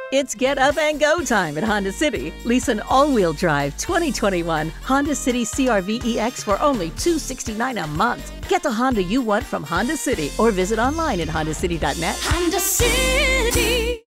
It's get up and go time at Honda City. Lease an all-wheel drive 2021 Honda City CR-V EX for only $269 a month. Get the Honda you want from Honda City or visit online at hondacity.net. Honda City.